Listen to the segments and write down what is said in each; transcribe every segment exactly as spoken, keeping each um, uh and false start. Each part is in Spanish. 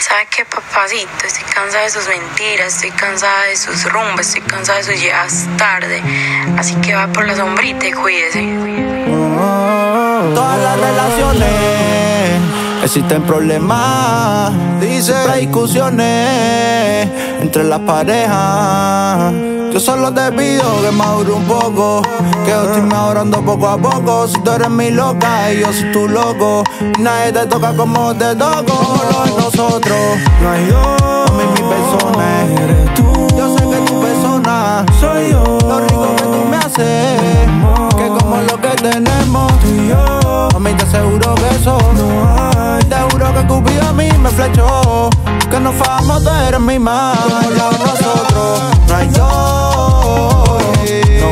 ¿Sabe qué, papacito? Estoy cansada de sus mentiras, estoy cansada de sus rumbas, estoy cansada de sus llegadas tarde. Así que va por la sombrita y cuídese. Oh, todas las relaciones existen problemas, dice, hay discusiones entre las parejas. Yo solo te pido que madure un poco, que yo estoy mejorando poco a poco. Si tú eres mi loca y yo soy tu loco, nadie te toca como te toco. Como lo de nosotros, no hay dos, a mí mi persona eres tú. Yo sé que tu persona soy yo. Lo rico que tú me haces, que como lo que tenemos tú y yo, a mí te aseguro que eso no hay. Te juro que Cupido a mí me flechó, que nos fajamos, tú eres mi man. Como lo de nosotros, no hay dos. No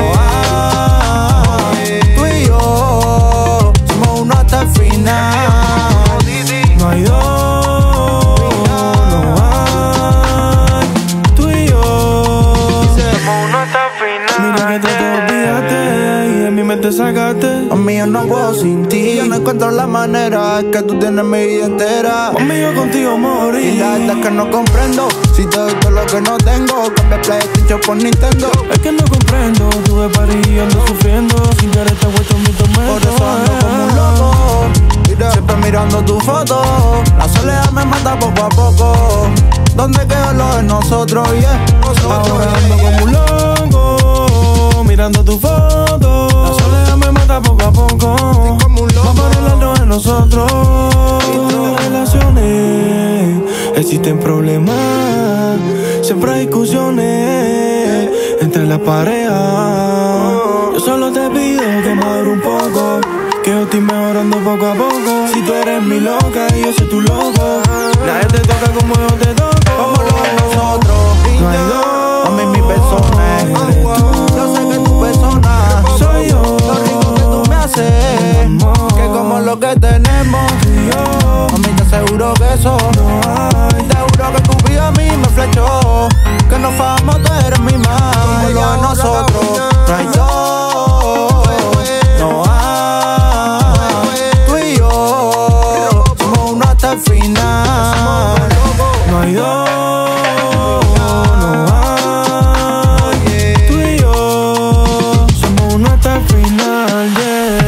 hay, tú y yo somos uno hasta el final. No hay dos, no hay, tú y yo somos uno hasta el final. Mira que tú te olvidaste y de mi mente sacaste. Mami, yo no puedo sin ti, yo no encuentro la manera, es que tú tienes mi vida entera. Mami, yo contigo morí, y la verdad es que no comprendo. Si te doy todo lo que no tengo, cambia PlayStation por Nintendo. Es que no comprendo, tuve party y ando sufriendo. Sin querer te he vuelto mi tormento. Por eso ando como un loco, mira, siempre mirando tu foto. La soledad me mata poco a poco. ¿Dónde quedó lo de nosotros? Yeah, nosotros. Ahora ando como un loco, mirando tu foto. La soledad me mata poco a poco. Vamos a arreglar lo de nosotros. Las relaciones existen problemas, siempre hay discusiones entre las parejas. Yo solo te pido que madure un poco, que yo estoy mejorando poco a poco. Si tú eres mi loca y yo soy tu loco, nadie te toca como yo te toco. Como lo de nosotros, no hay dos, a mí mi persona eres tú. Yo sé que tu persona soy yo. Lo rico que tú me haces, que como lo que tenemos tú y yo, a mí te aseguro que eso no hay. Te juro que Cupido a mí me flechó, que nos fajamos, tú eres mi man. Como lo de nosotros, no hay dos, no hay, tú y yo somos uno hasta el final. No hay dos, no hay, tú y yo somos uno hasta el final, yeah.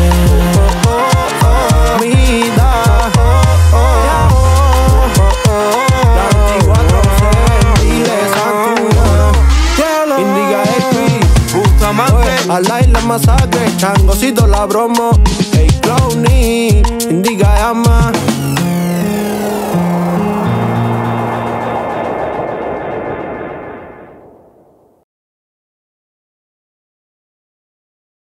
A la isla masacre, changocito la bromo, hey clowny, indica llama.